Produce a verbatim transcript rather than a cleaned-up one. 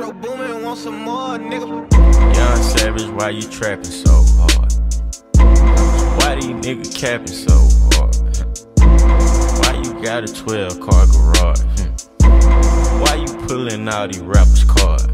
Metro Boomin, want some more, nigga. Young Savage, why you trapping so hard? Why these niggas capping so hard? Why you got a twelve car garage? Why you pulling all these rappers' cards?